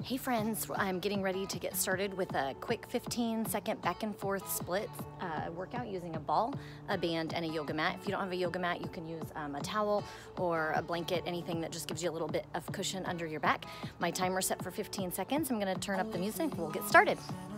Hey friends, I'm getting ready to get started with a quick 15-second back and forth split workout using a ball, a band, and a yoga mat. If you don't have a yoga mat, you can use a towel or a blanket, anything that just gives you a little bit of cushion under your back. My timer's set for 15 seconds. I'm gonna turn up the music. We'll get started.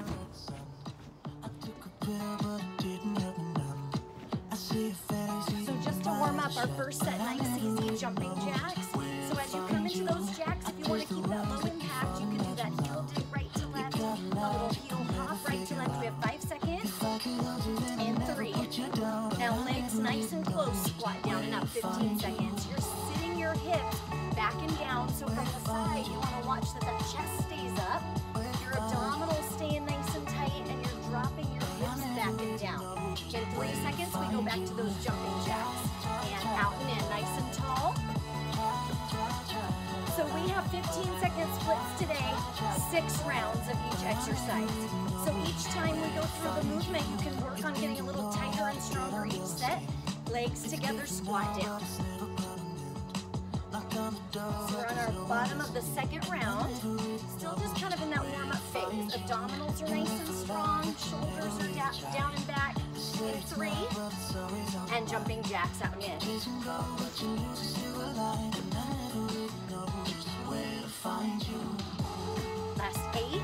So just to warm up our first set, nice easy jumping jacks. So as you come into those jacks, if you want to keep that low impact, you can do that heel dip right to left, a little heel hop right to left. We have 5 seconds, and 3. Now legs nice and close, squat down and up, 15 seconds. You're sitting your hips back and down, so from the side, you want to watch that that chest stays up, your abdominals staying nice and tight, and you're dropping your hips back and down. In 3 seconds, we go back to those jumping jacks, and out and in, nice and tall. So we have 15-second splits today, 6 rounds of each exercise. So each time we go through the movement, you can work on getting a little tighter and stronger each set. Legs together, squat down. So we're on our bottom of the second round. Still just kind of in that warm-up phase. Abdominals are nice and strong, shoulders are down and back. In 3, and jumping jacks out and in. Last 8.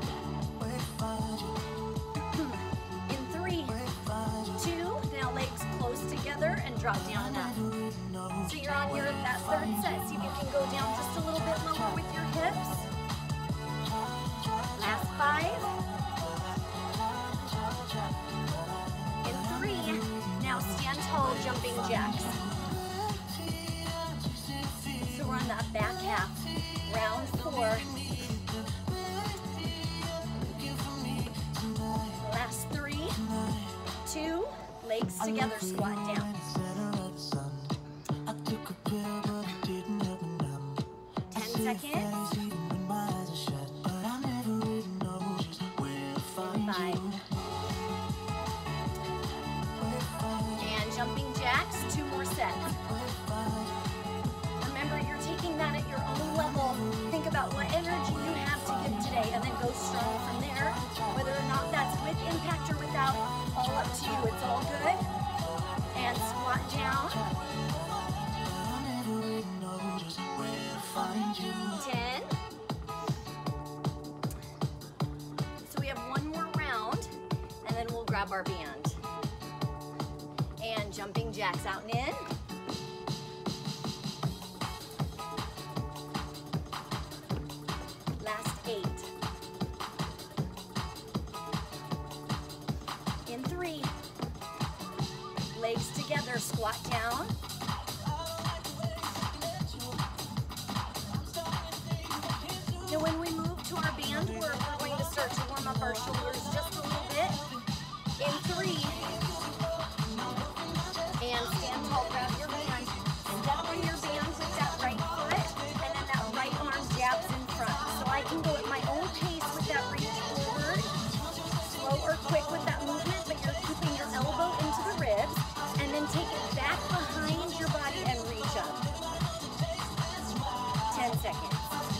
In 3, 2, now legs close together and drop down and up. So you're on that third set. See if you can go down just a little bit lower with your hips. Last 5. In 3, now stand tall, jumping jacks. So we're on that back half. Round 4. Last 3, 2, legs together, squat down. 10 seconds. 5. And jumping jacks, 2 more sets. Remember, you're taking that at your own level. Think about what energy you have to give today and then go strong from there. Whether or not that's with impact or without, all up to you. It's all good. And squat down. 10. So we have 1 more round, and then we'll grab our band. And jumping jacks out and in. Last 8. In 3. Legs together, squat down. Now when we move to our band work, we're going to start to warm up our shoulders just a little bit. In 3. And stand tall, grab your band. Step on your band with that right foot, and then that right arm jabs in front. So I can go at my own pace with that reach forward, slow or quick with that movement, but you're keeping your elbow into the ribs, and then take it back behind your body and reach up. 10 seconds.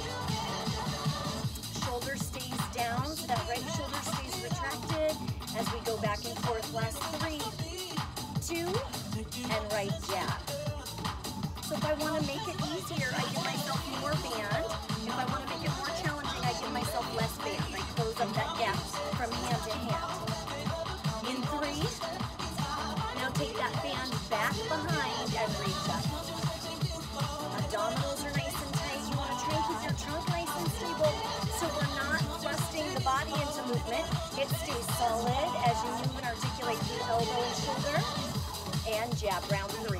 Shoulder stays down, so that right shoulder stays retracted as we go back and forth. Last 3, 2, and right jab. So if I want to make it easier, I give myself more band. If I want to make it more challenging, I give myself less band. I close up that gap from hand to hand. In 3, now take that band back behind and reach up. Abdominals are nice and tight. You want to try and keep your trunk nice and stable so we're not thrusting the body into movement. It stays solid as you move and articulate the elbow and shoulder. And jab, round 3.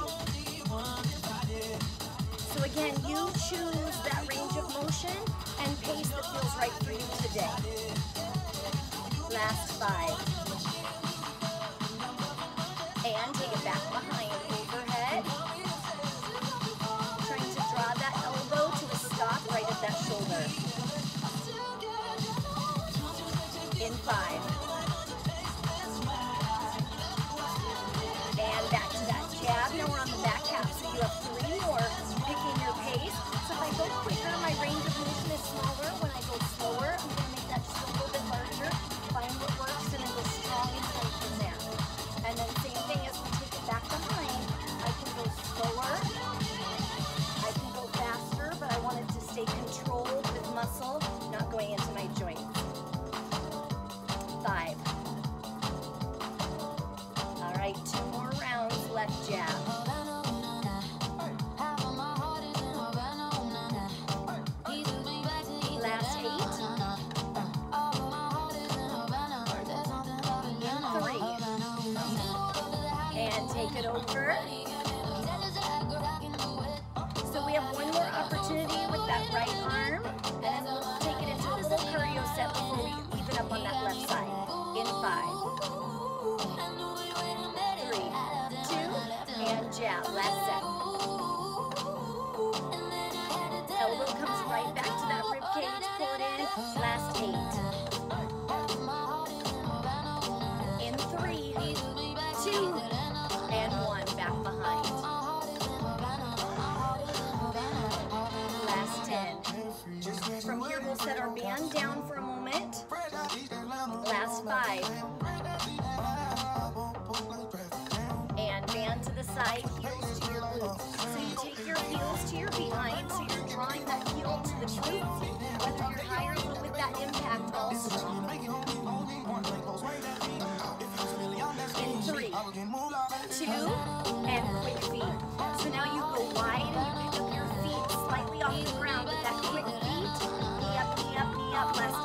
So again, you choose that range of motion and pace that feels right for you today. Last 5. And take it back behind, overhead. Trying to draw that elbow to a stop right at that shoulder. In 5. And back to that jab. Now we're on the back half, so you have 3 more, picking your pace. So if I go quicker, my range of motion is smaller. When I go Last 8. In 3, 2, and 1. Back behind. Last 10. From here, we'll set our band down for a moment. Last 5. And band to the side, heels to your glutes. So you take your heels to your behind, so you're drawing that heel to the glutes, whether you're high or low with that impact also. In 3, 2, and quick feet. So now you go wide and you pick up your feet slightly off the ground with that quick feet. Knee up, knee up, knee up. Last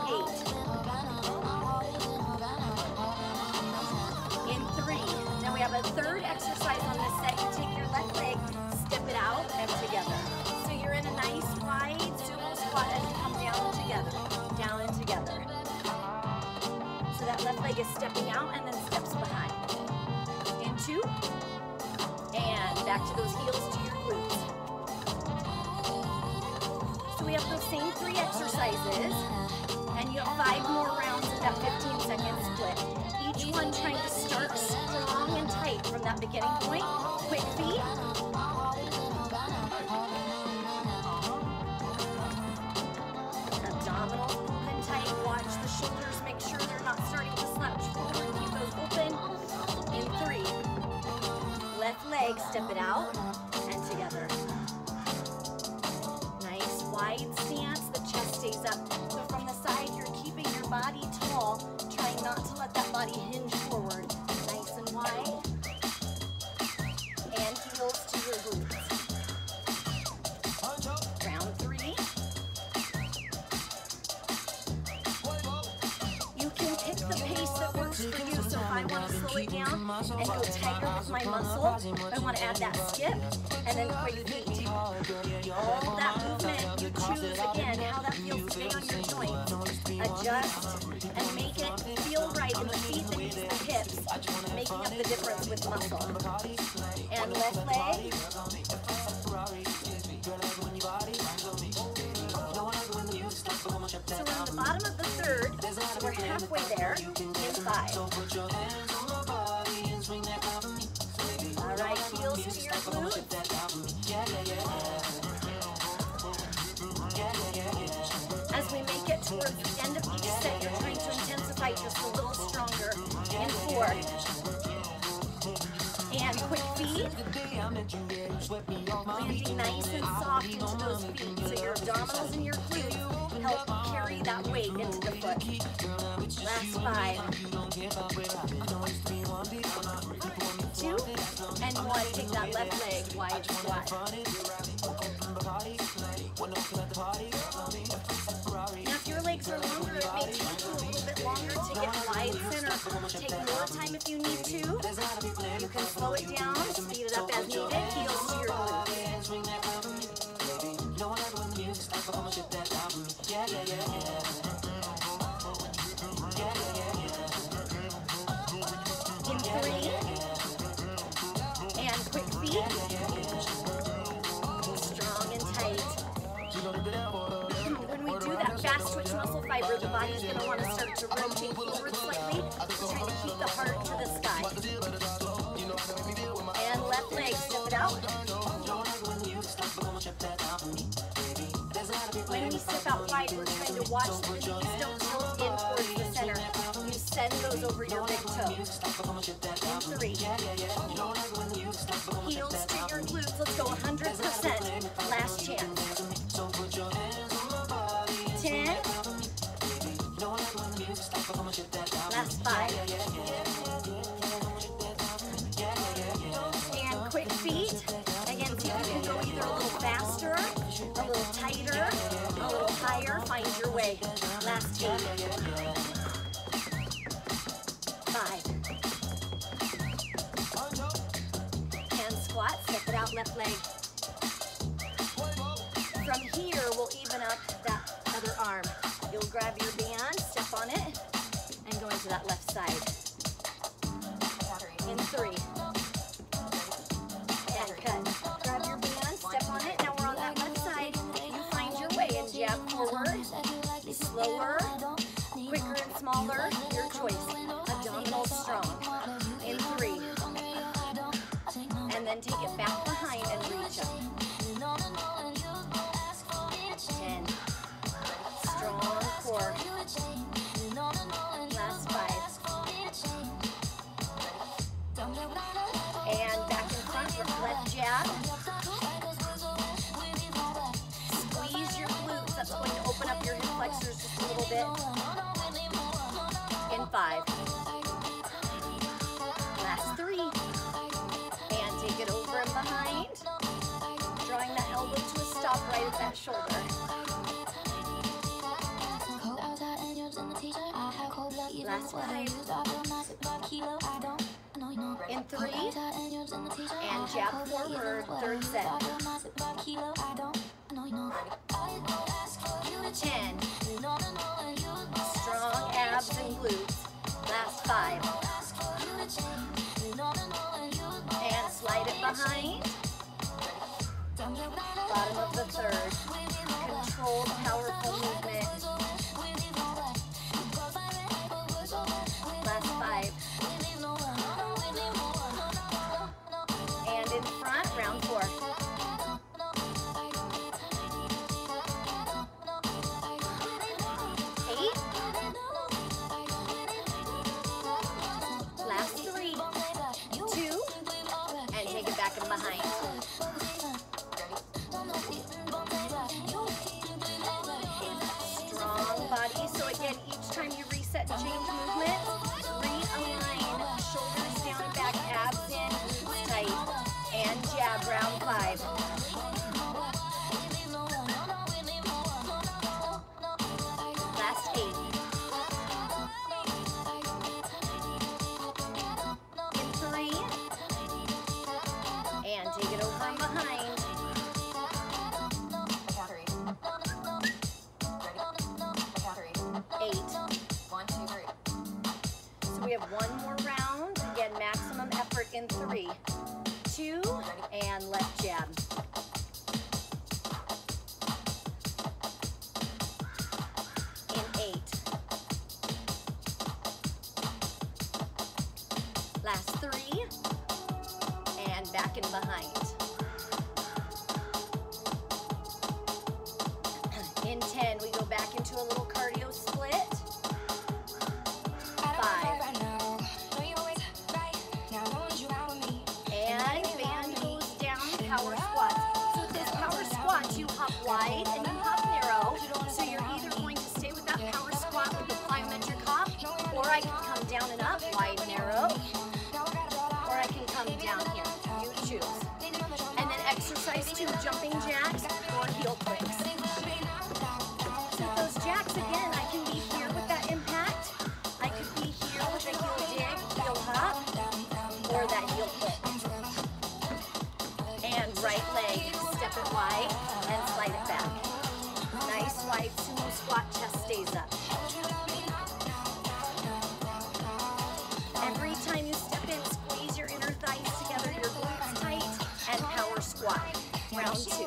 8. In 3. Now we have a third exercise on this set. You take your left leg, step it out, and together. So you're in a nice wide sumo squat as you come down and together. So that left leg is stepping out and then steps behind. In 2, and back to those heels to your glutes. So we have those same 3 exercises, and you have 5 more rounds of that 15-second split. Each one trying to start strong and tight from that beginning point. Quick feet. Abdominals open tight. Watch the shoulders. Make sure they're not starting to slouch forward. Keep those open. In 3. Left leg, step it out and together. Nice wide stance. The chest stays up. So from the side, you're keeping your body tall, trying not to let that body hinge forward. Nice and wide. And heels to your glutes. Round 3. You can pick the pace that works for you. So if I want to slow it down and go tighter with my muscle, I want to add that skip and then quick feet. All that movement, you choose again how that feels today on your joints. Adjust and make it feel right in the feet that use the hips, making up the difference with muscle. And left leg. So we're on the bottom of the third, so we're halfway there in 5. All right, heels to your glutes. As we make it towards the end of each set, you're trying to intensify just a little stronger. In 4. And quick feet. Landing nice and soft into those feet. So your abdominals and your glutes help carry that weight into the foot. Last 5. 2 and 1. Take that left leg, wide squat. Now if your legs are longer, it may take you a little bit longer to get wide center. Take more time if you need to. You can slow it down, speed it up as needed. Heels to your glutes. In 3. And quick feet. Strong and tight. When we do that fast twitch muscle fiber, the body's going to want to start to rotate forward slightly, trying to keep the heart to the sky. And left leg, step it out. When we step out wide, we're trying to watch that the knees don't tilt in towards the center. You send those over your big toe. In 3. Heels to your glutes. Let's go 100%. Last chance. 10. Last 5. And quick feet. Again, see if you can go either a little faster, a little tighter, a little higher. Find your way. Last 8. 5. Hand squat. Step it out, left leg. From here, we'll even up that other arm. You'll grab your band, step on it, and go into that left side. In 3. And cut. Grab your band, step on it. Now we're on that left side. You find your way and jab forward. Slower, quicker and smaller, your choice. Abdominals strong. In 3. And then take it back behind and reach up. 10. Strong core. Last 5. And back in front with left jab. Squeeze your glutes. That's going to open up your hip flexors just a little bit. In 5. Last 3. And take it over and behind. Drawing that elbow to a stop right at that shoulder. Last 5. In 3. And jab forward, third set. 10. Strong abs and glutes. Last 5. And slide it behind. Bottom of the third. Controlled, powerful movement. Last 5. And in front, round 4. Last 3, 2, and take it back and behind. Strong body. So again, each time you reset and change movement, realign, shoulders down and back, abs in, glutes tight, and jab, round 5. Last 8. In 3. And take it over and behind. 8. 1, 2, 3. So we have one more round. Again, maximum effort in 3, 2, and left jab. In 8. Last 3, and back and behind. In 10, we go back into a little cardio split. 5. And band goes down, power squats. So with this power squat, you hop wide and you hop narrow. So you're either going to stay with that power squat with the plyometric hop, or I can come down and up, wide, narrow, or I can come down here. You choose. And then exercise 2, jumping jacks or heel clicks. So with those jacks, again, I can be here with that impact. I could be here with a heel dig, heel hop, or that heel click. And right leg, step it wide and slide it back. Nice wide sumo squat, chest stays up. Every time you step in, squeeze your inner thighs together, your glutes tight, and power squat. Round 2.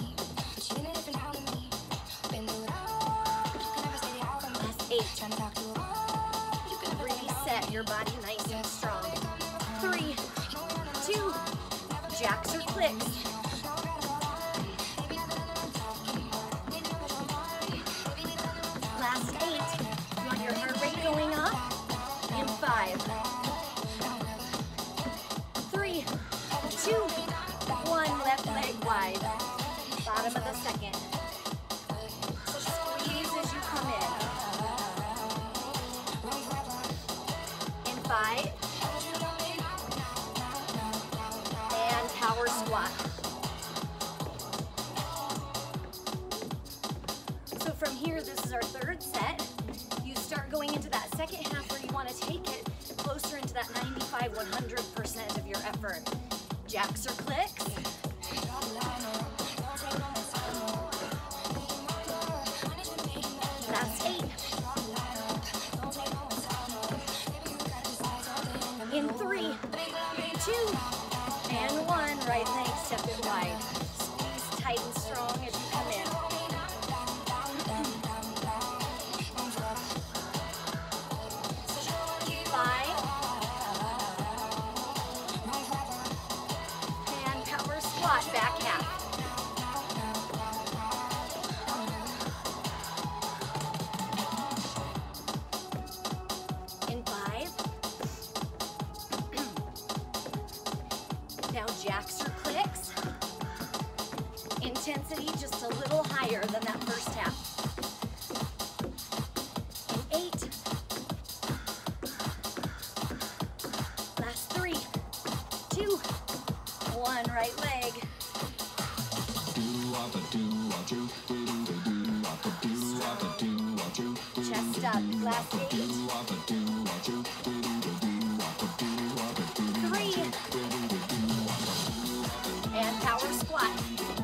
Last 8. You can reset your body nice and strong. 3, 2, jacks or clicks. Last 8. You want your heart rate going up? In 5, 3, 2, 1, left leg wide. Bottom of the second. Squeeze as you come in. In 5. And power squat. So from here, this is our third set. You start going into that second half where you want to take it closer into that 95, 100% of your effort. Jacks or clicks. Last 8. In 3, 2, and 1. Right leg, step it wide. Squeeze tight and strong as you come in. intensity just a little higher than that first half. In 8. Last 3, 2, 1, right leg. Chest up, last 8. 3. And power squat.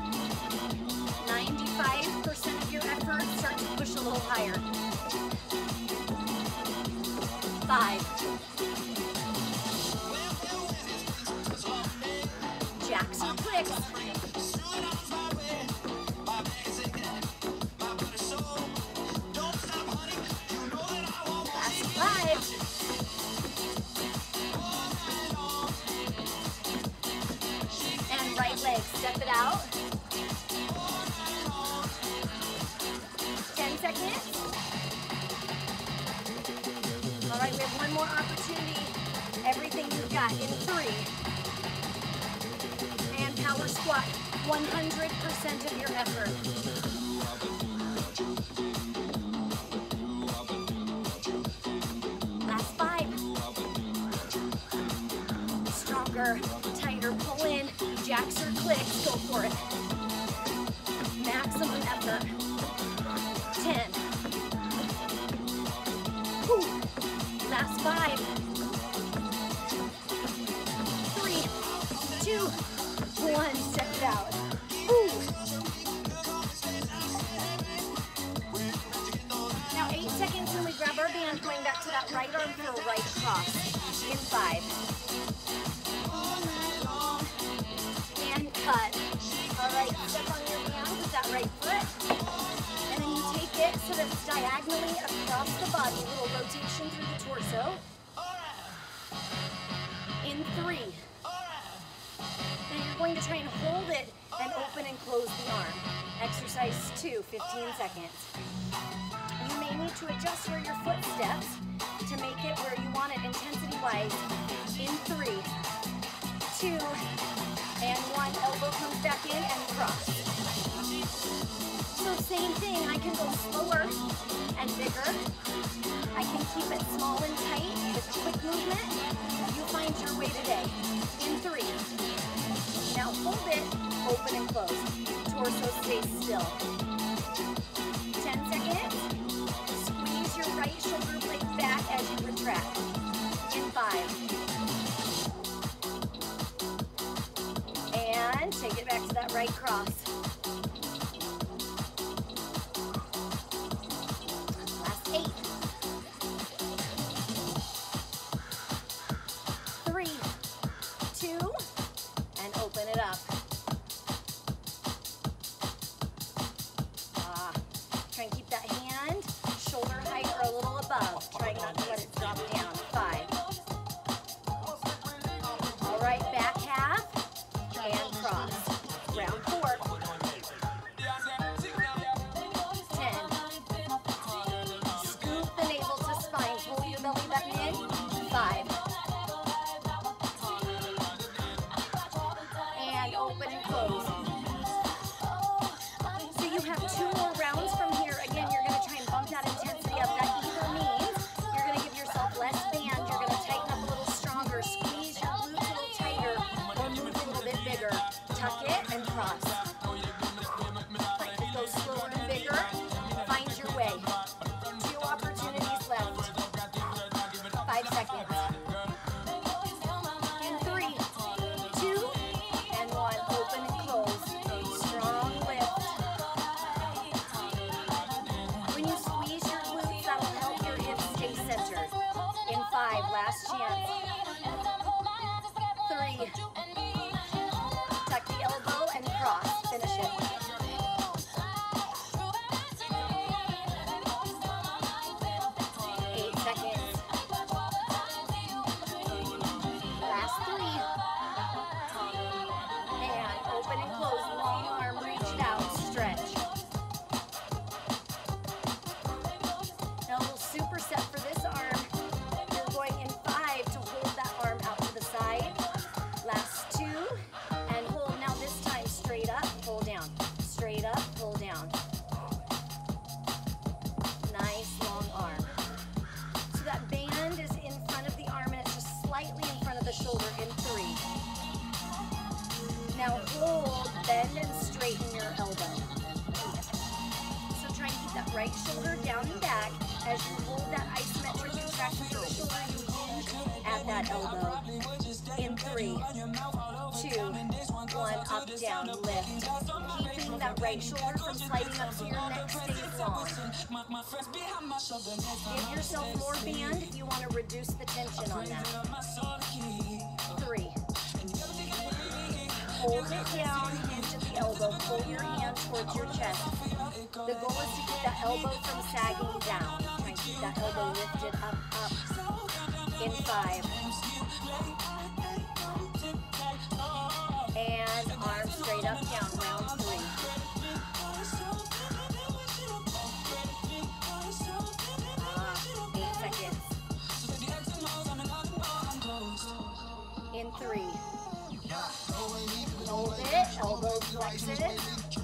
95% of your effort, start to push a little higher. 5. Jacks or clicks. Last 5. And right leg, step it out. 10 seconds. All right, we have one more opportunity. Everything you've got in 3. And power squat, 100% of your effort. Last 5. Stronger, tighter, pull in, jacks or clicks, go for it. Maximum effort. 10. Whew. Last 5. 3, 2, 1, step it out. Ooh. Now 8 seconds and we grab our band, going back to that right arm for a right cross. In 5. And cut. All right, step on your band with that right foot. And then you take it so that it's diagonally across the body, a little rotation through the torso. In 3. Now you're going to try and hold it and open and close the arm. Exercise 2, 15 seconds. You may need to adjust where your foot steps to make it where you want it intensity-wise. In 3, 2, and 1. Elbow comes back in and cross. So same thing, I can go slower and bigger. I can keep it small and tight with quick movement. You find your way today. In 3. Now hold it, open and close. Torso stays still. 10 seconds. Squeeze your right shoulder blade back as you retract. In 5. And take it back to that right cross. Last 8. 3, 2, and open it up. Try and keep that hand, shoulder height or a little above. Trying not to let it drop down. 5. All right, back half and cross. Round 4. As you hold that isometric contraction through the shoulder, you hinge at that elbow. In 3, 2, 1, up, down, lift. Keeping that right shoulder from sliding up so your neck stays long. Give yourself more band if you want to reduce the tension on that. 3. Hold it down, hinge at the elbow, pull your hand towards your chest. The goal is to keep that elbow from sagging down. Try and keep that elbow lifted up, up. In 5. And arms straight up, down, round 3. 8 seconds. In 3. Hold it, elbow flexes.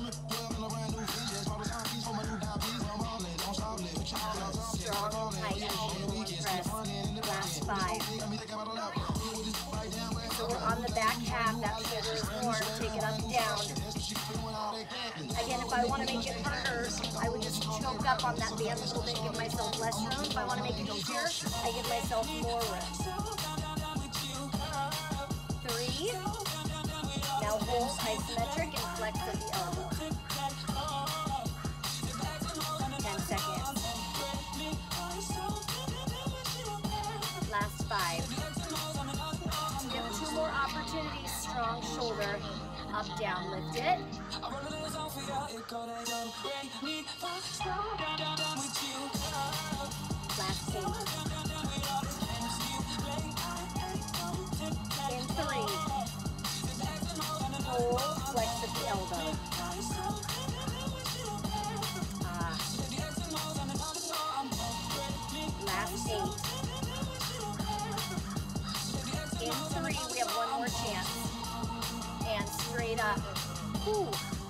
Strong, tight, press. Last 5. So we're on the back half, that shoulder is warm, take it up, down. Again, if I want to make it harder, I would just choke up on that band a little bit, give myself less room. If I want to make it easier, I give myself more room. 3. Now hold isometric and flex at the elbow. 10 seconds. Last 5. We have 2 more opportunities. Strong shoulder. Up, down, lift it. Last 8. In 3. Hold, flex at the elbow. Last 8. In 3, we have 1 more chance. And straight up. Ooh.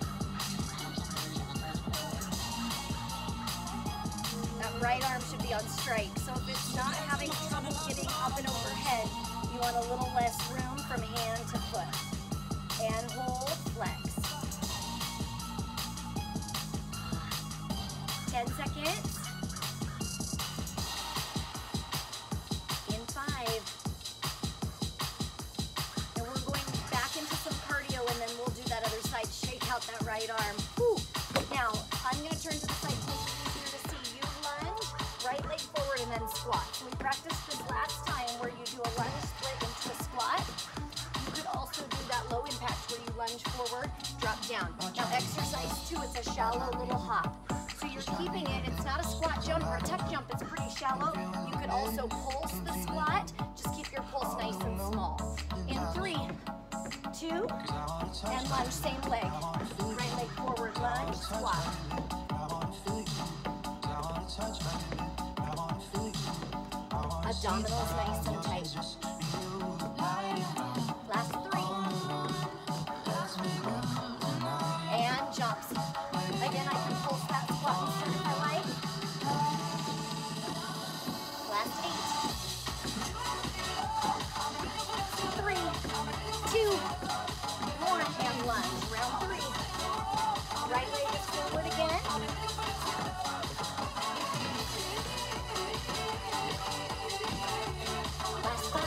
That right arm should be on strike. So if it's not having trouble getting up and overhead, you want a little less room from hand to foot. And hold, flex. 10 seconds. In 5. And we're going back into some cardio, and then we'll do that other side. Shake out that right arm. Whew. Now, I'm going to turn to the side to make it easier to see. You lunge, right leg forward, and then squat. So we practiced this last time where you do a lunge split into a squat. You could also do that low impact where you lunge forward, drop down. Now exercise 2, it's a shallow little hop. So you're keeping it, it's not a squat jump or a tuck jump, it's pretty shallow. You could also pulse the squat, just keep your pulse nice and small. In 3, 2, and lunge, same leg. Right leg forward, lunge, squat. Abdominals nice and tight. Last 3. And jumps. Again, I can pulse that squat instead if I like. Last 8. 3, 2, 1, and lunge. Round 3. Right leg is forward again. Last 5.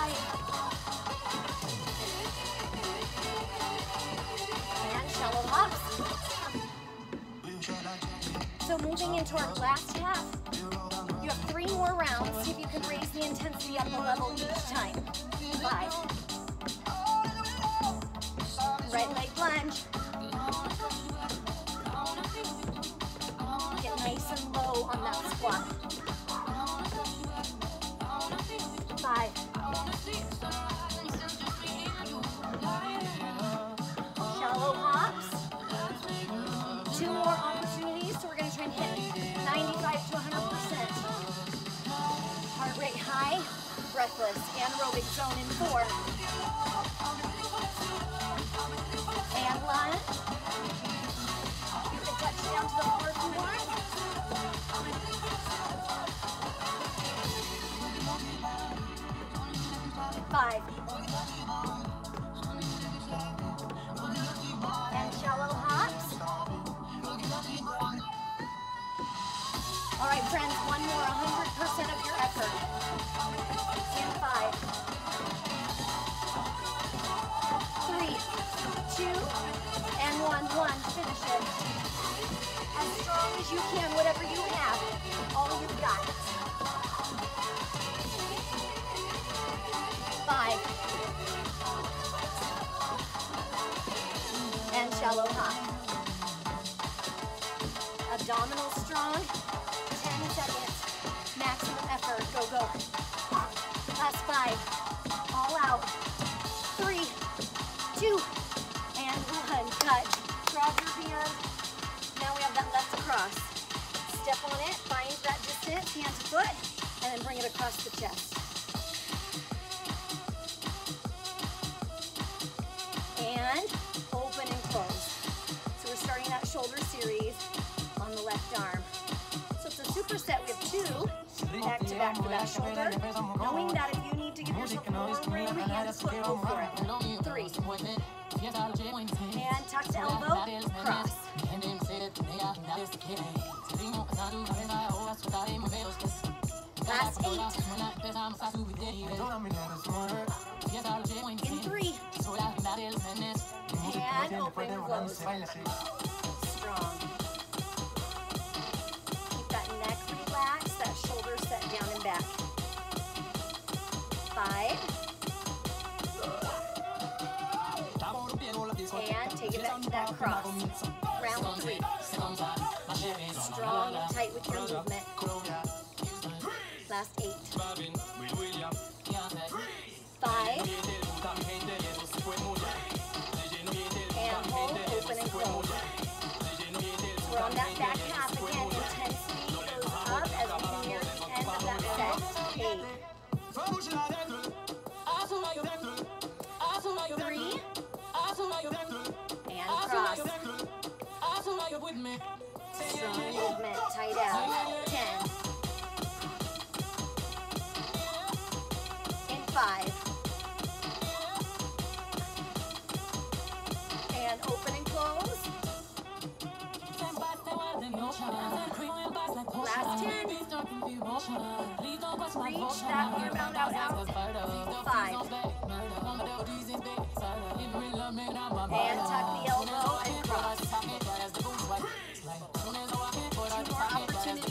And shallow hops. So moving into our last half, you have 3 more rounds. See if you can raise the intensity up a level each time. 5. Right leg lunge. Get nice and low on that squat. 5. Shallow hops. 2 more opportunities, so we're going to try and hit 95 to 100%. Heart rate high, breathless, anaerobic zone in 4. And lunge. You can touch down to the floor if you want. 5. And shallow hops. All right, friends, 1 more, 100 as you can, whatever you have, all you've got. 5. And shallow high. Abdominal strong, 10 seconds. Maximum effort, go, go. Last 5, all out. 3, 2, and 1, cut. Grab your hand. Now we have that left across. Step on it, find that distance, hand to foot, and then bring it across the chest. And open and close. So we're starting that shoulder series on the left arm. So it's a superset. We have 2 back to back for that shoulder. Knowing that if you need to give yourself more room, hand to foot, go for it. 3. And tuck the elbow, cross. Last 8. In 3. And open and close. Strong. Keep that neck relaxed, that shoulder set down and back. 5. And take it back to that cross. Round 3. Strong and tight with your movement. Last 8. 5. And hold, open and close. We're on that back half again. Intensity goes up as we near the end of that set. 8. 3. And cross. Strong movement, tight out. 10. In 5. And open and close. Last 10. Reach that arm out. 5. And tuck the elbow and cross. 2 more opportunities.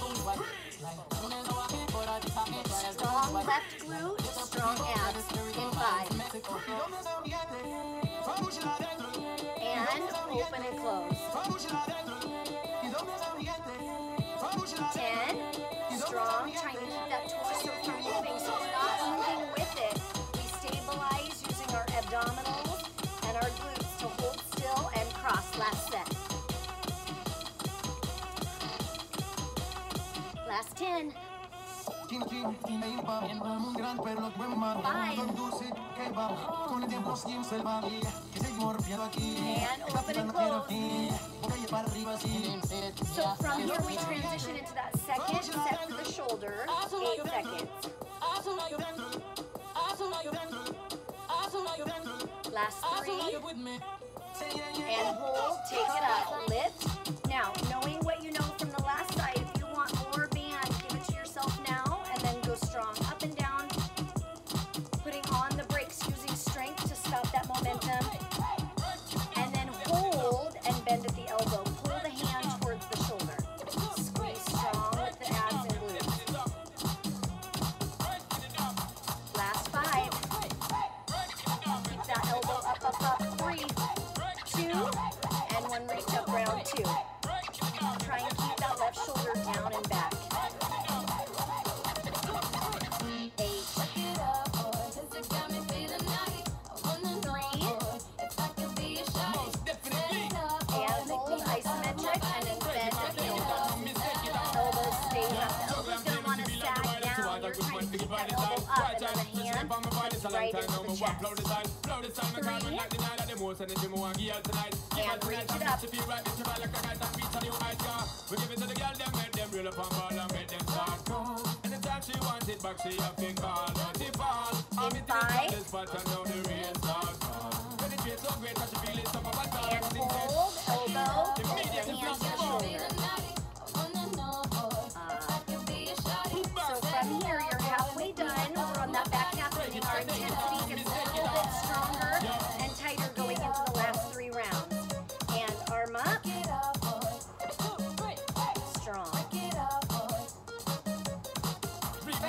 Strong left glute, strong abs. In 5. And open and close. 10. Strong, trying to keep that torso from moving, so we're not moving with it. We stabilize using our abdominals and our glutes to hold still and cross. Last set. Last 10. 5. And open and close. So from here we transition into that second set for the shoulder. 8 seconds. Last 3. And hold, take it up, lift. Now, knowing what you know from the last side, if you want more band, give it to yourself now, and then go strong up and down, putting on the brakes, using strength to stop that momentum, and then hold and bend at the elbow. Pull the hand towards the shoulder. Squeeze strong with the abs and glutes. Last 5. Keep that elbow up. 3, 2, and 1 reach up, round 2. Try and keep that left shoulder down and back. 8. 3. And hold isometric and then bend at the elbow. Elbows stay up. The elbow's going to want to sag down. You're trying to keep that elbow up, and then the hand comes right into the chest. 3. And reach it up. In 5. And hold, elbow, hold the hand to the shoulder. So from here, you're halfway done. We're on that back half, getting our intensity gets a little bit stronger and tighter going into the last 3 rounds. And arm up. Strong.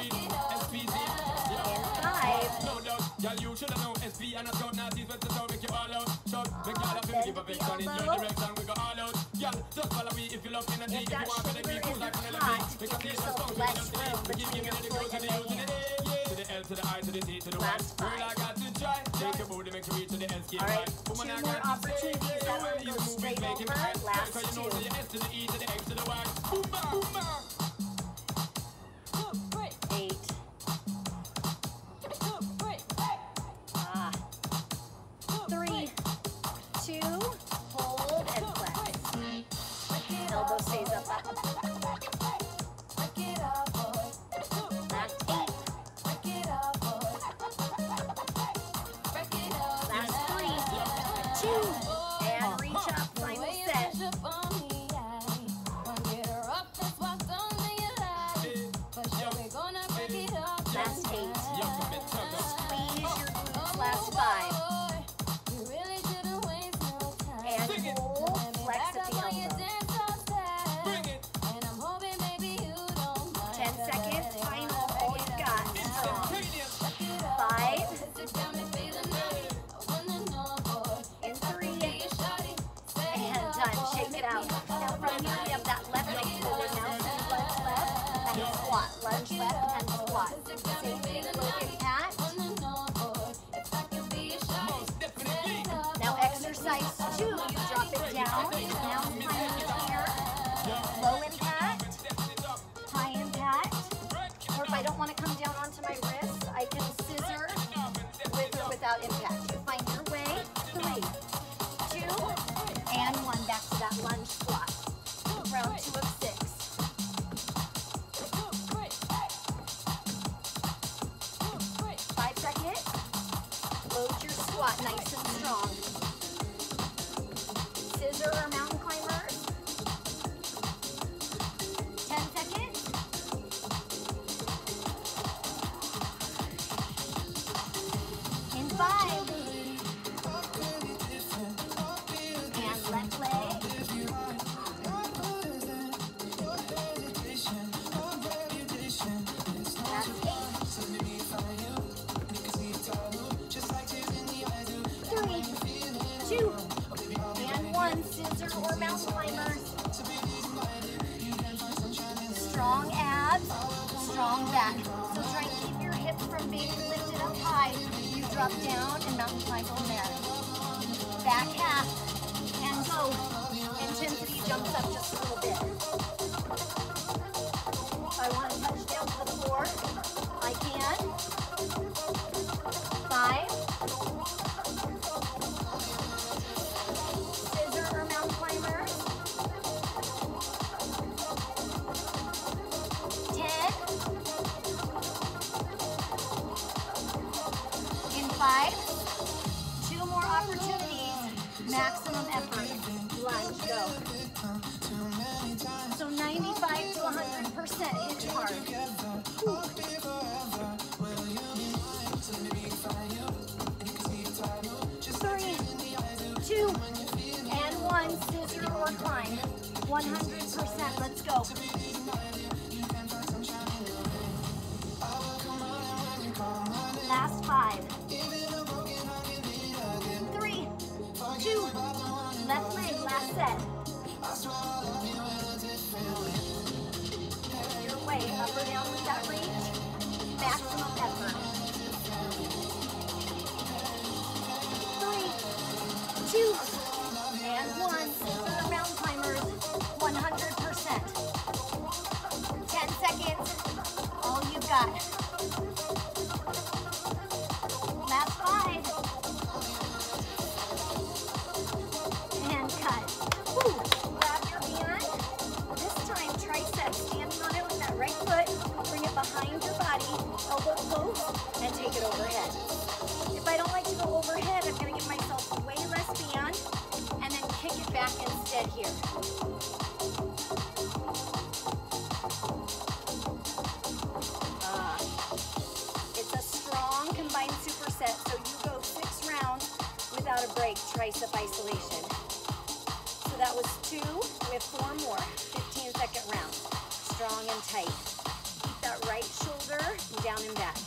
Strong and tight. Keep that right shoulder down and back.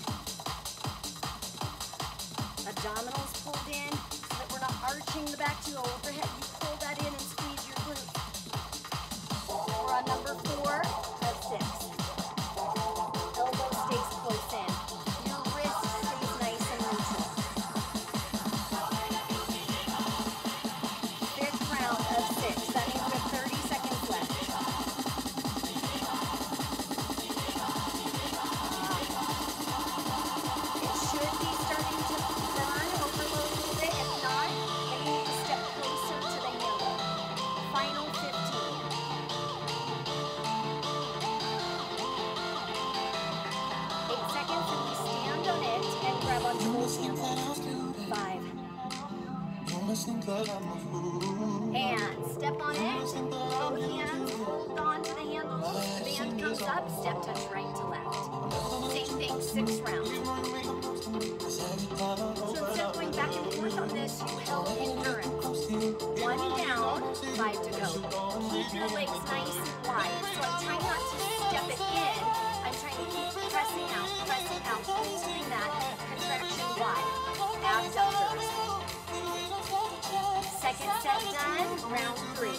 Abdominals pulled in so that we're not arching the back to go overhead. You pull that in and squeeze your glutes. We're on number 4 of 6. Elbow stays close in. Your wrist stays nice and neutral. 5th round of 6. That means we have 30 seconds left. It should be starting to burn, overload a little bit. If not, then you need to step closer to the handle. Final 15. 8 seconds, and we stand on it and grab onto those handles. 5. And step on it. Both hands hold on to the handles. The band comes up. Step touch right to left. Same thing, 6 rounds. So instead of going back and forth on this, you held endurance. 1 down, 5 to go. Keep your legs nice and wide. So I'm trying not to step it in. I'm trying to keep pressing out, holding that contraction wide. Abs up first. Second set done, round 3.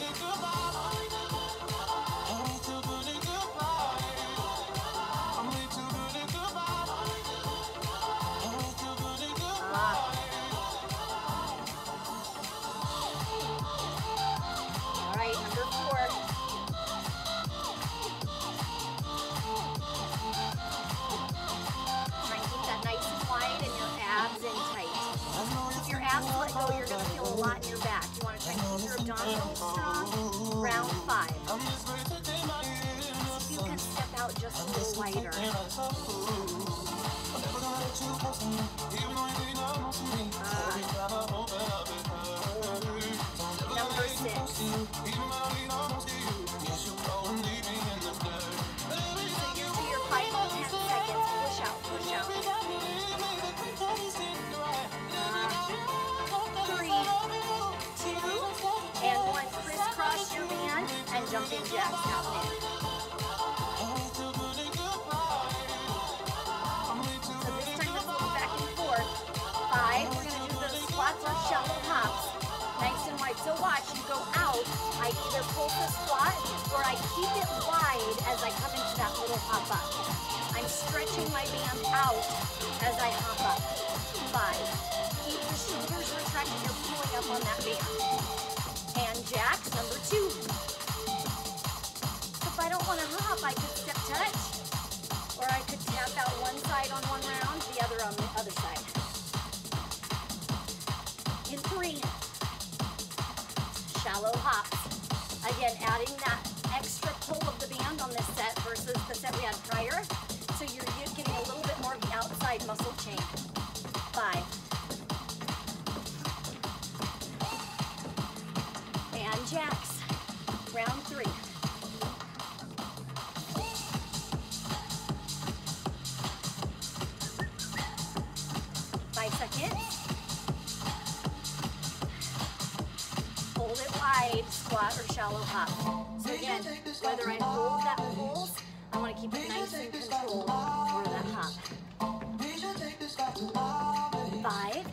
All right, number 4. Try and keep that nice and wide and your abs in tight. If your abs let go, you're going to feel a lot in your back. You want to try and keep your abdominals strong. Round 5. See if you can step out just a little wider. Number 6. So you do your final 10 seconds. Push out, push out. 3, 2, and 1. Crisscross your band and jumping jacks out and in. So this time let's move back and forth. 5, we're going to do the squats or shallow hops. Nice and wide. So watch, you go out. I either pull the squat or I keep it wide as I come into that little hop up. I'm stretching my band out as I hop up. 5. Keep the shoulders retracted. You're pulling up on that band. And jacks, number 2. So if I don't want to hop, I could step touch. Or I could tap out one side on one round, the other on the other side. In 3. Shallow hops. Again, adding that extra pull of the band on this set versus the set we had prior. So you're getting a little bit more of the outside muscle chain. 5. And jacks. Round 3. 5 seconds. Hold it wide, squat or shallow hop. So again, whether I hold that pulse, I want to keep it nice and controlled for that hop. 5.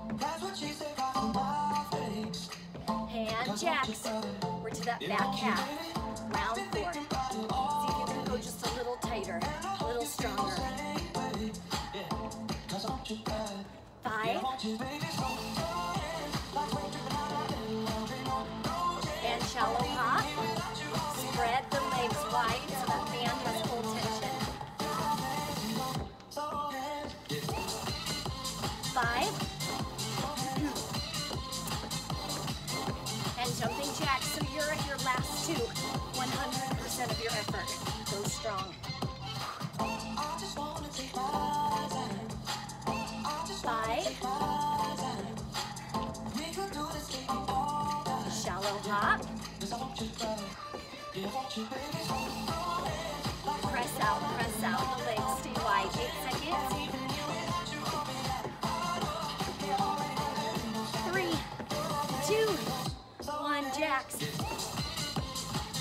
And jacks. We're to that back half. Round 4. See if you can go just a little tighter, a little stronger. 5. And shallow hop. Spread the legs wide so that band has full tension. 5. And jumping jacks. So you're at your last 2. 100% of your effort. Go strong. 5. Shallow hop. Press out, the legs stay wide. 8 seconds. 3, 2, 1, jacks.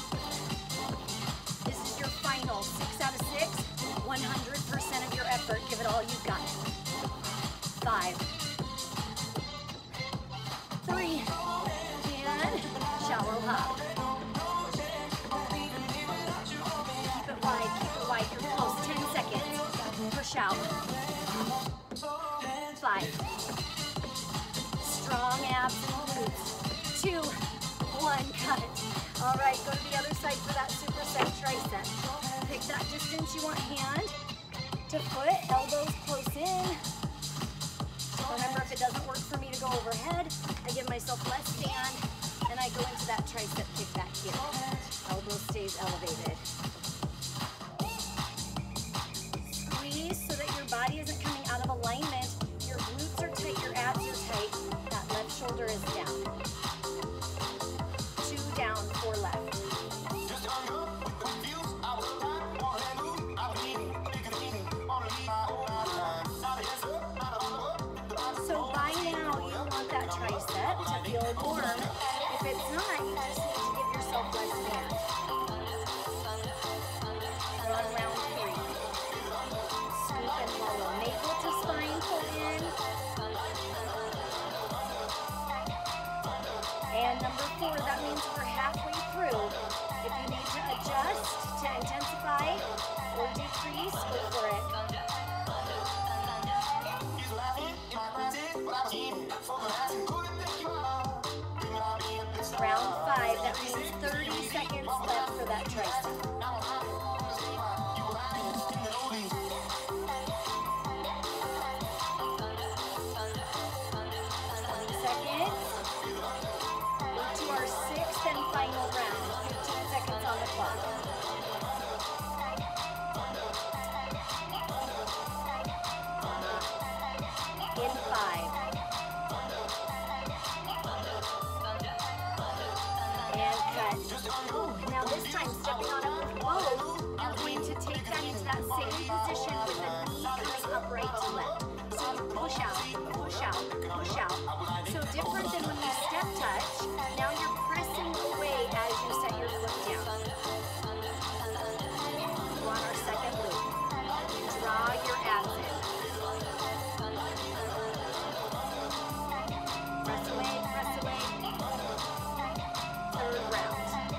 This is your final 6 out of 6, 100% of your effort. you've got it. 5, 3, and shallow hop. Keep it wide, you're close, 10 seconds. Push out. 5. Strong abs and glutes. 2, 1, cut. All right, go to the other side for that superset tricep. Pick that distance you want, hand to foot, elbows close in. Remember, if it doesn't work for me to go overhead, I give myself less stand, and I go into that tricep kick back here. Elbow stays elevated. Squeeze so that your body isn't coming out of alignment. Your glutes are tight, your abs are tight. That left shoulder is down. 2 down, 4 left. So by now, you want that tricep to feel warm. If it's not, you just need to give yourself less stand. We're on round 3. Scoop and follow. Navel to spine, pull in. And number 4, that means we're halfway through. If you need to adjust to intensify or decrease, go for it. Round 5, that means 30 seconds left for that tricep. 20 seconds. We're to our 6th and final round. 15 seconds on the clock. In 5. And cut. Now this time, stepping on up with both, you're going to take that into that same position with the knee coming up right to left. So you push out, push out, push out. So different than when you step touch, now you're pressing away as you set your foot down. We're on our second loop. Draw your abs in. Press away, press away. 3rd round.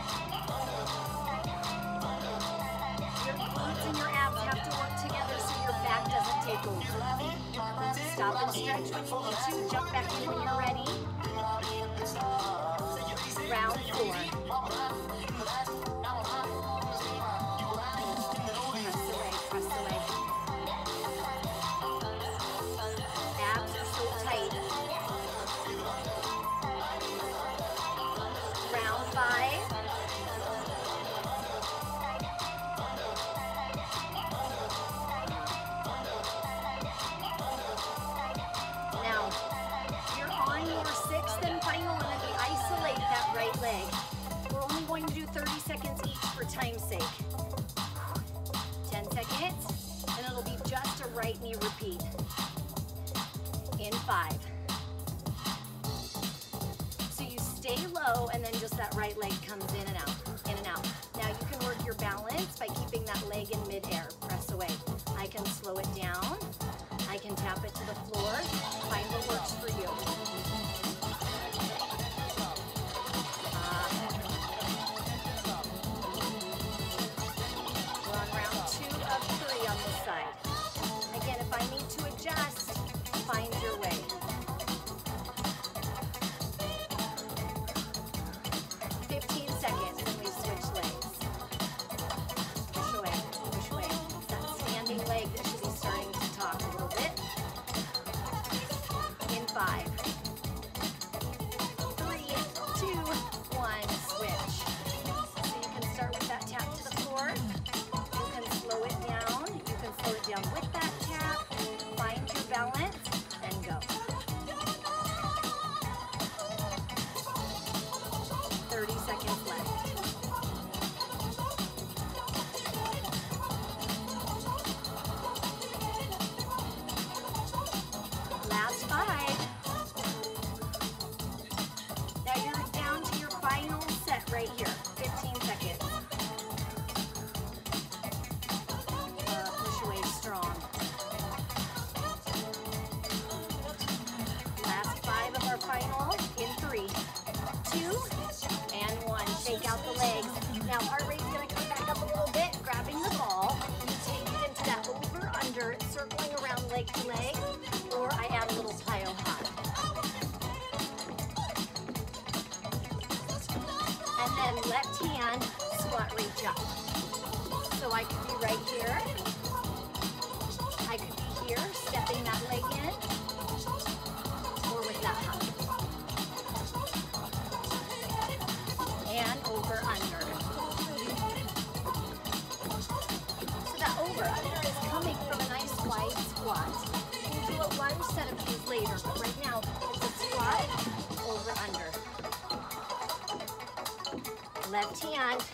Your glutes and your abs have to work together so your back doesn't take over. Stop and stretch when you need to. Jump back in when you're ready. Round 4. Press away, press away. Abs are so tight. Round 5. Now, you're on your 6th and final one, and we isolate that right leg. We're only going to do 30 seconds each for time's sake. 10 seconds, and it'll be just a right knee repeat. In 5. So you stay low, and then just that right leg comes in and out, in and out. Now you can work your balance by keeping that leg in midair. Press away. I can slow it down. I can tap it to the floor. Find what works for you. We're on round 2 of 3 on this side. Again, if I need to adjust, find your way. 15 seconds and we switch legs. Push away, push away. It's that standing leg that should be starting to talk a little bit. In 5, 3, 2, 1, switch. So you can start with that tap to the floor. You can slow it down. You can slow it down with that tap. Find your balance and go. 30 seconds left. Last 5. Now you're down to your final set right here. 15 seconds. Push away strong. circling around leg to leg, or I add a little plyo hop. And then left hand, squat reach up. So I could be right here. I could be here, stepping that leg in, or with that hop. And over under. So that over under is coming from a nice wide squat. We'll do a lunge set of these later, but right now it's a squat, over under. Left hand.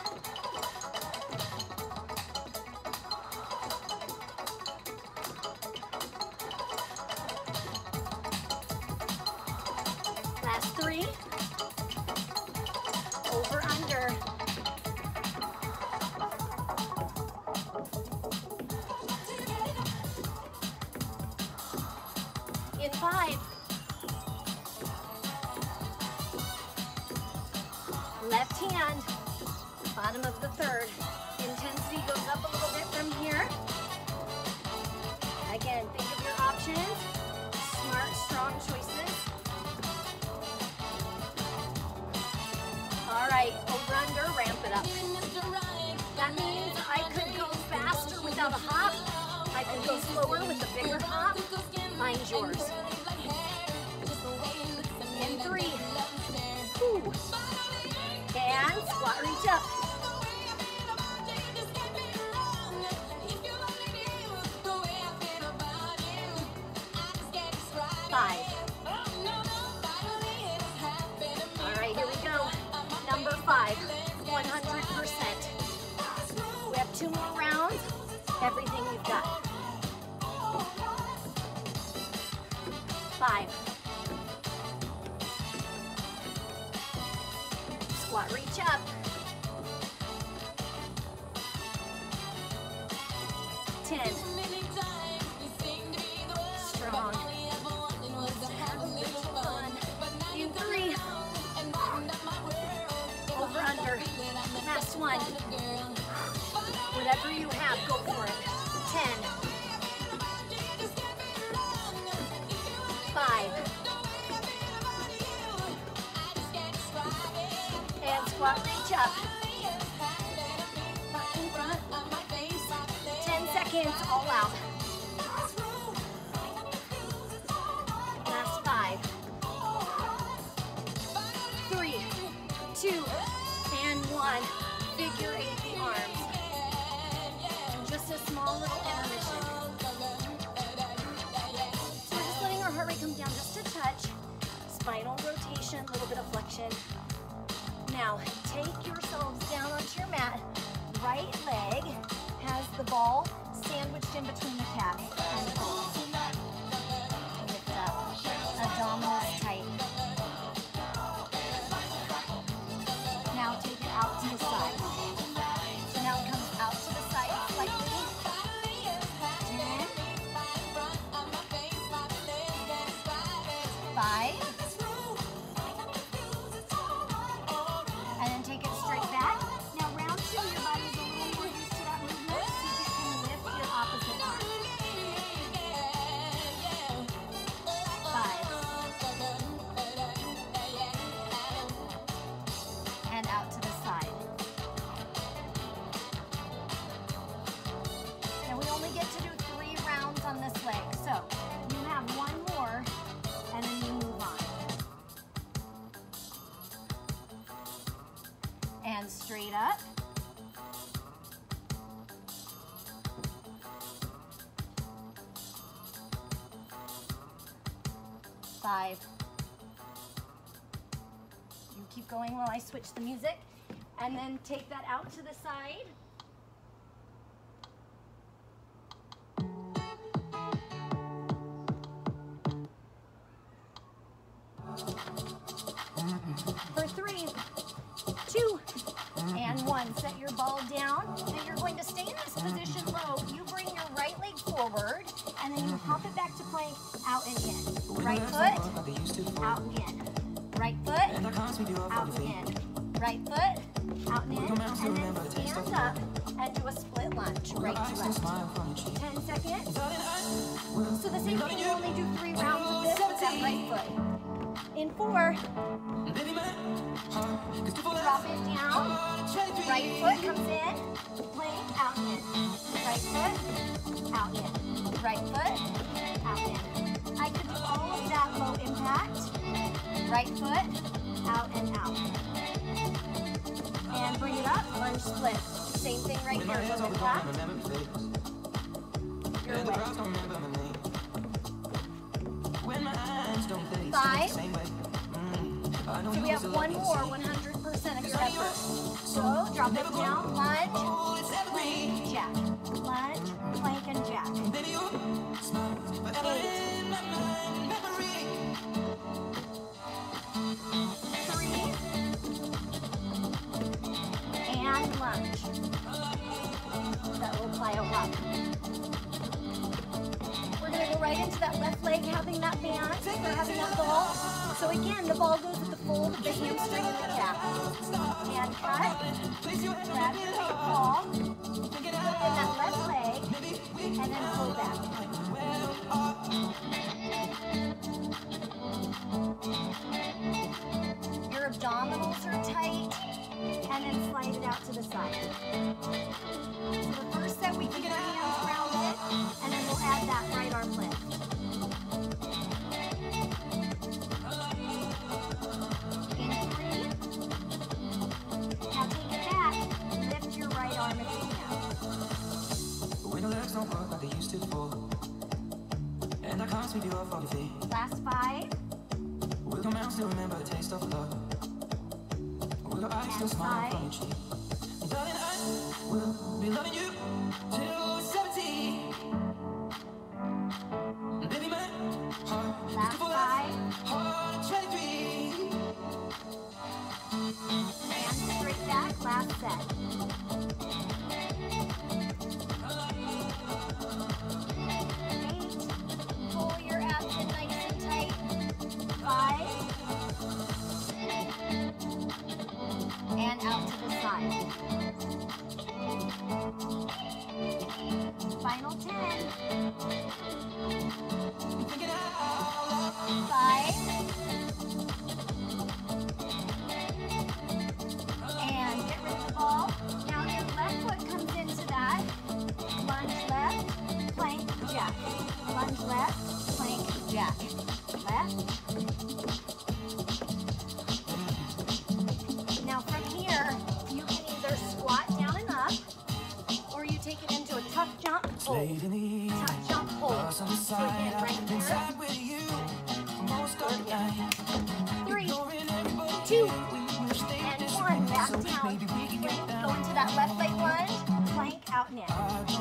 Last 3. Over under. In 5. Left hand. Bottom of the 3rd. Intensity goes up a little bit from here. Again, think of your options. Smart, strong choices. All right, over under, ramp it up. That means I could go faster without a hop. I could go slower with a bigger hop. Find yours. In 3. Ooh. And squat reach up. 5. All right, here we go. Number 5, 100%. We have 2 more rounds. Everything you've got. 5. Squat reach up. 10. Strong. In 3. Over under. Last one. Whatever you have, go for it. 10. 5. And squat reach up. In front of my face. 10 seconds, all out. Last 5. 3, 2, and 1. Figure 8 the arms. Just a small little intermission. So we're just letting our heart rate come down just a touch. Spinal rotation, a little bit of flexion. Now, take yourselves down onto your mat. Right leg has the ball sandwiched in between the calf and toes. Lift up. Abdominals tight. Now take it out to the side. So now it comes out to the side slightly. 10. 5. And then take it straight back. Now round 2, your body's a little more used to that movement. See if you can lift your opposite arm. 5. And out to the side. Now we only get to do 3 rounds on this leg. So you have 1 more and then you move on. And straight up. 5. You keep going while I switch the music. And then take that out to the side. For 3, 2, and 1. Set your ball down. Now you're going to stay in this position low. You bring your right leg forward, and then you hop it back to plank, out and in. Right foot, out and in. Right foot, out and in. Right foot, out and in. And then stand up and do a split lunge, right to left. 10 seconds. So the same thing, you only do 3 rounds of this with that right foot. In 4, drop it down, right foot comes in, plank, out in, right foot, out in, right foot, out in. I could do all of that low impact, right foot, out and out. And bring it up, lunge split. Same thing right here, low impact, your way. 5. So we have one more, 100% of your effort. So drop it down, lunge, plank, jack. Lunge, plank, and jack. 8. And lunge. That will plyo up. We're going to go right into that left leg, having that band, or having that ball. So again, the ball goes with the fold of the hamstring and the calf. Hand cut, grab your ball, put it in that left leg, and then pull back. Your abdominals are tight, and then slide it out to the side. So the first set we keep our hands grounded, and then we'll add that right arm lift. In 3. Now take it back, lift your right arm if you can. When the legs don't work like they used to before, and I can't sweep you off of your feet. Last 5. Will your mouth still remember the taste of love? Will your eyes still smile from your cheek? Darling, I will be loving you till 70. Baby, my heart is Last full 5. heart 23. And straight back, last set. 8. Pull your abs in nice and tight. 5. And out to the side. Final 10. 5. And get rid of the ball. Now your left foot comes into that. Lunge left, plank, jack. Lunge left, plank, jack. Left. Now from here, you can either squat down and up, or you take it into a tuck jump, hold. Tuck jump, hold. So again, right here. 3, 2, and 1. Back down. Go into that left leg lunge, plank, out and in.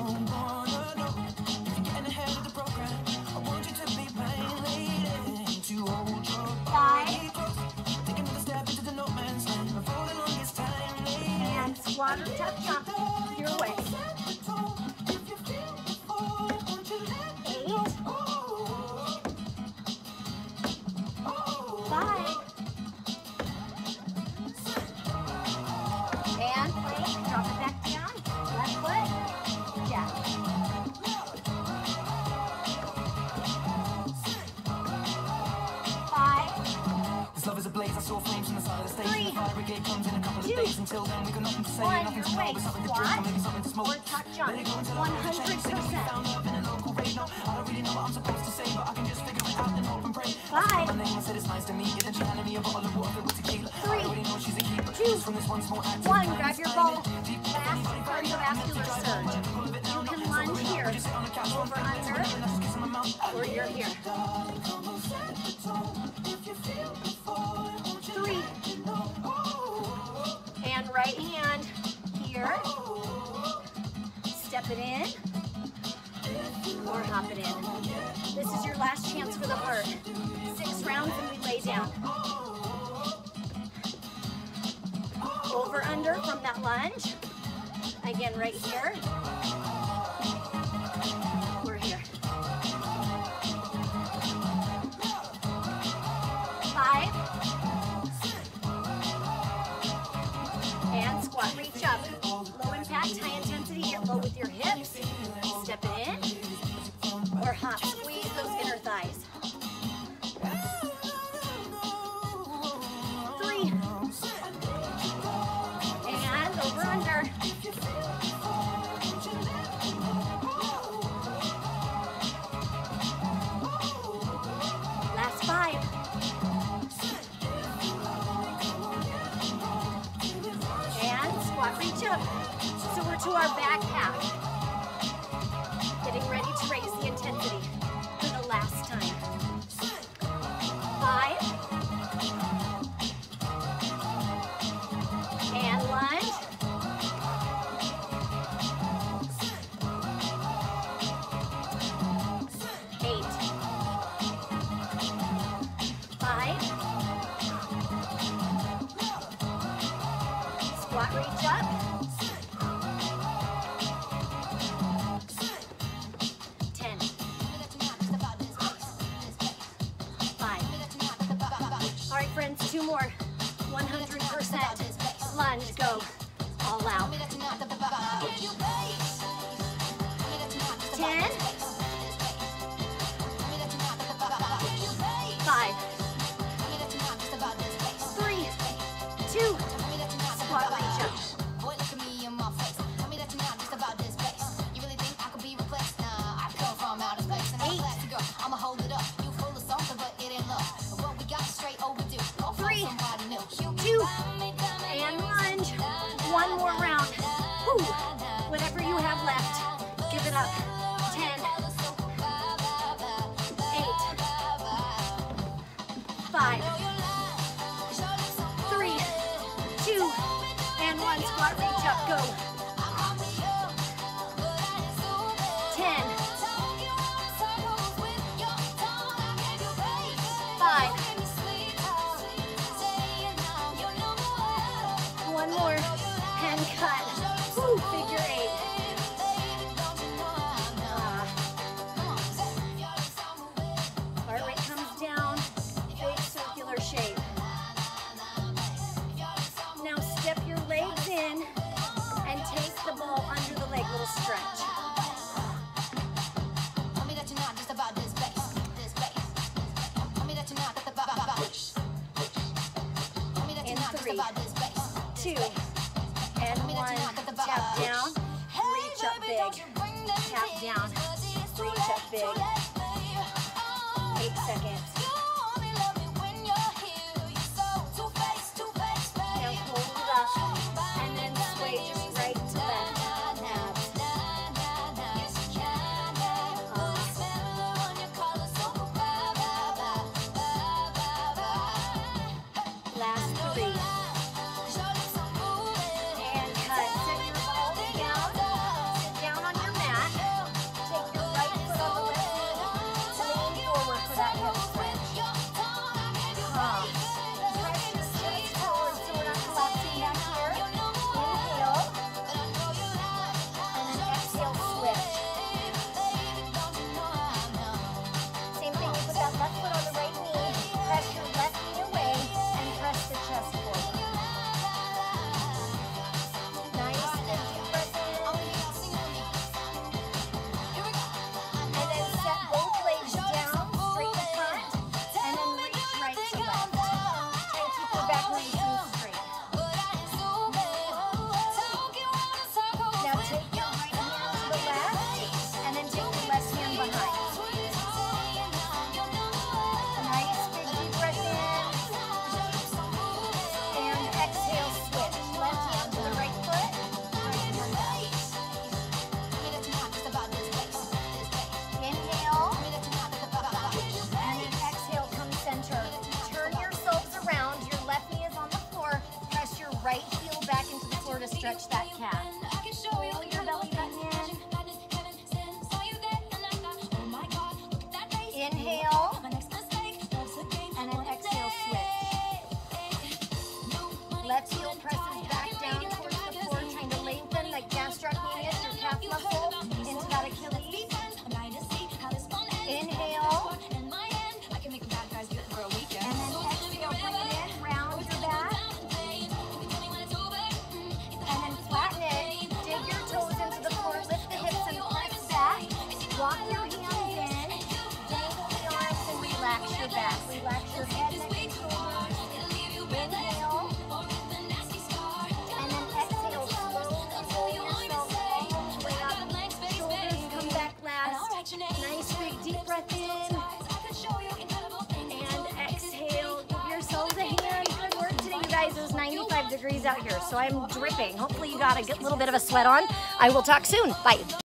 5. And squat or tuck jump your way. 8. 5. And plank, drop it back down. Left foot, jack. 5. This love is a blaze, I saw flames from the side of the stage. 3, The fire brigade comes in a couple of 2, days. Until then, we got nothing to say, 1. nothing to Your way. smoke. Something to Squat drink, maybe something to or smoke. tuck jump. 100%. In a local rave, no, I don't really know what I'm supposed to say, but I can just figure it out and hope and pray. 5. My name, I said it's nice to meet you. Then she handed me a bottle of water filled with tequila. 3, I already know she's a keeper. 2, From this one small act. 1. Grab your ball. Last cardiovascular surge. You can lunge here, over under, or you're here. 3. And right hand here. Step it in, or hop it in. This is your last chance for the heart. 6 rounds and we lay down. Over under from that lunge. Again, right here. We're here. 5. And squat, reach up. Low impact, high intensity, get low with your hips. Step it in. our back half. Getting ready to raise the intensity for the last time. 5. And lunge. 8. 5. Squat, reach up. 10. 5. All right, friends, 2 more. 100% lunge, go. All out. 10. 5. 3, 2, squat, reach up. And lunge. 1 more round. Whew. Whatever you have left, give it up. 10, 8, 5, 3, 2, and 1. Squat, reach up, go. 10, 5. 1 more, and cut. Woo, figure 8. Heart rate comes down, big circular shape. Now step your legs in and take the ball under the leg, little stretch. In 3, 2, and 1, tap down, reach up big, tap down, reach up big, 8 seconds, and hold it up, and then sway just right to left, last 3. And cut. Set your ball down. Sit down on your mat. Take your right foot on the left knee. Lean forward for that hip stretch. Press your chest forward so we're not collapsing back here. Inhale. And then exhale, switch. Same thing, you put that left foot on the right knee. Press your left knee away and press the chest forward. Nice and deep breath in. And then set both legs down, straight in front, and then reach right to left. And keep your back nice and straight. Now take your right hand to the left, and then take the left hand behind. Nice big deep breath in. And exhale, switch. Left hand to the right foot, right hand back. Inhale, and then exhale, come center. Turn yourselves around. Your left knee is on the floor. Press your right heel back into the floor to stretch that calf. Pull your belly button in. Inhale, and then exhale, switch. Left heel presses back down towards the floor, trying to lengthen the gastrocnemius, your calf muscle, into that Achilles. Inhale, and then exhale, bring it in, round your back, and then flatten it. Dig your toes into the floor, lift the hips and press back. Walk your hands in, dangle the arms degrees out here, so I'm dripping. Hopefully you got a little bit of a sweat on. I will talk soon. Bye.